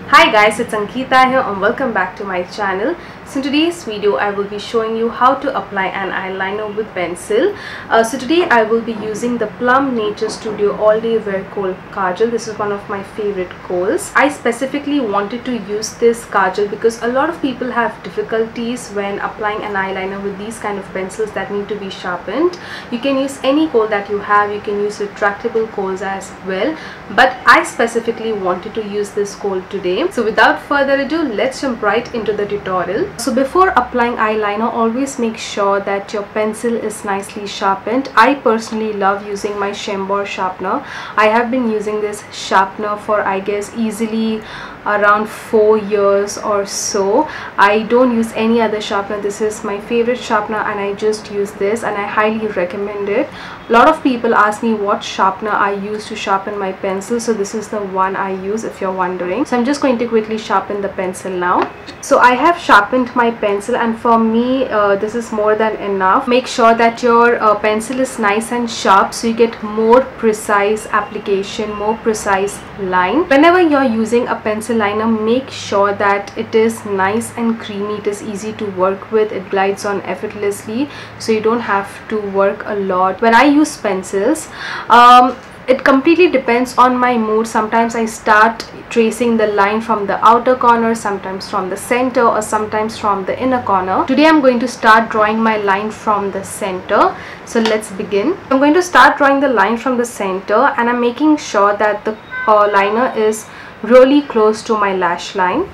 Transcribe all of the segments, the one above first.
Hi guys, it's Ankita here and welcome back to my channel. So in today's video I will be showing you how to apply an eyeliner with pencil. So today I will be using the Plum Nature Studio All Day Wear Kohl Kajal. This is one of my favorite kohls. I specifically wanted to use this kajal because a lot of people have difficulties when applying an eyeliner with these kind of pencils that need to be sharpened. You can use any kohl that you have, you can use retractable kohls as well, but I specifically wanted to use this kohl today. So without further ado, let's jump right into the tutorial. So before applying eyeliner, always make sure that your pencil is nicely sharpened. I personally love using my Chambord sharpener. I have been using this sharpener for I guess easily around 4 years or so. I don't use any other sharpener. This is my favorite sharpener and I just use this and I highly recommend it. A lot of people ask me what sharpener I use to sharpen my pencil, so this is the one I use if you're wondering. So I'm just going to quickly sharpen the pencil now. So I have sharpened my pencil and for me this is more than enough. Make sure that your pencil is nice and sharp so you get more precise application, more precise line. Whenever you're using a pencil liner, make sure that it is nice and creamy, it is easy to work with, it glides on effortlessly so you don't have to work a lot. When I use pencils, it completely depends on my mood. Sometimes I start tracing the line from the outer corner, sometimes from the center, or sometimes from the inner corner. Today I'm going to start drawing my line from the center. So let's begin. I'm going to start drawing the line from the center and I'm making sure that the liner is really close to my lash line.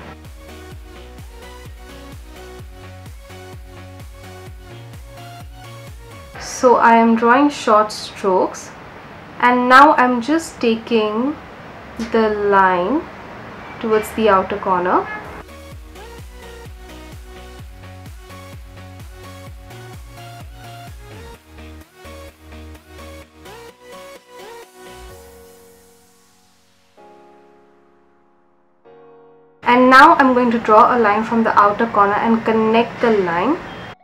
So I am drawing short strokes. And now I'm just taking the line towards the outer corner. And now I'm going to draw a line from the outer corner and connect the line.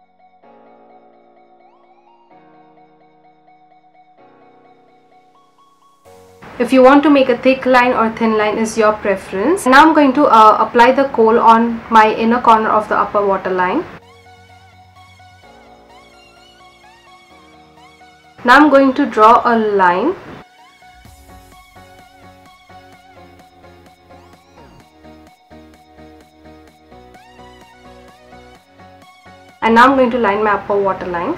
If you want to make a thick line or thin line is your preference. Now I'm going to apply the kohl on my inner corner of the upper waterline. Now I'm going to draw a line. And now I'm going to line my upper waterline.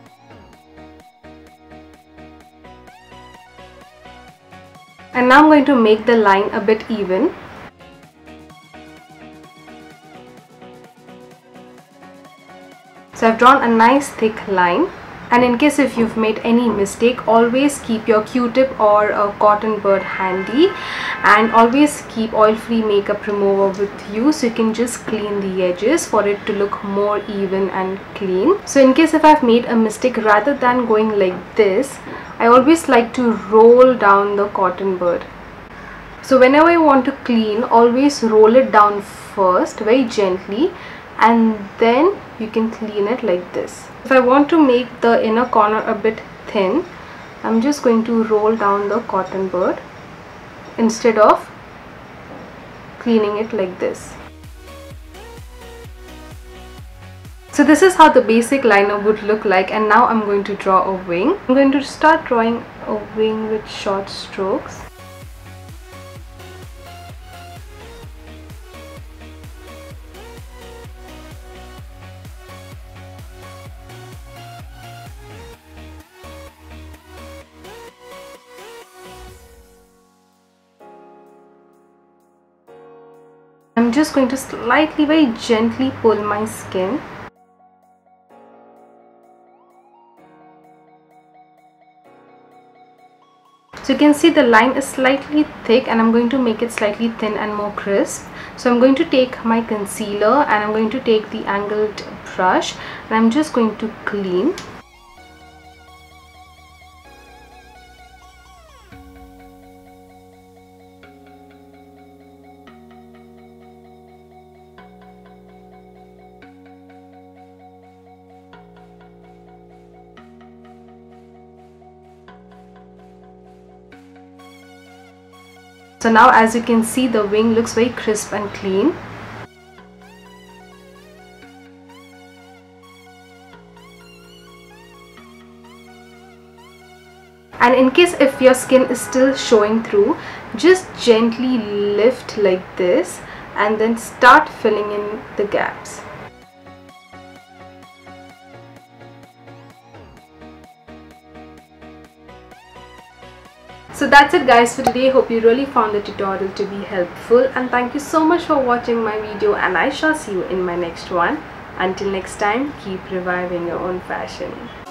And now I'm going to make the line a bit even. So I've drawn a nice thick line. And in case if you've made any mistake, always keep your Q-tip or a cotton bud handy and always keep oil-free makeup remover with you so you can just clean the edges for it to look more even and clean. So in case if I've made a mistake, rather than going like this, I always like to roll down the cotton bud. So whenever you want to clean, always roll it down first very gently and then you can clean it like this. If I want to make the inner corner a bit thin, I'm just going to roll down the cotton bud instead of cleaning it like this. So this is how the basic liner would look like, and now I'm going to draw a wing. I'm going to start drawing a wing with short strokes. I'm just going to slightly, very gently pull my skin. So you can see the line is slightly thick and I'm going to make it slightly thin and more crisp. So I'm going to take my concealer and I'm going to take the angled brush and I'm just going to clean. So now as you can see, the wing looks very crisp and clean. And in case if your skin is still showing through, just gently lift like this and then start filling in the gaps. So that's it guys for today. Hope you really found the tutorial to be helpful, and thank you so much for watching my video, and I shall see you in my next one. Until next time, keep reviving your own fashion.